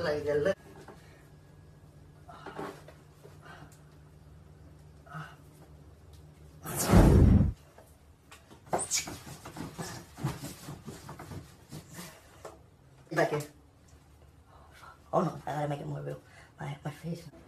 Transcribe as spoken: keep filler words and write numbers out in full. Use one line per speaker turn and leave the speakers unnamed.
like a look. Back here. Oh no, I gotta make it more real. My my face.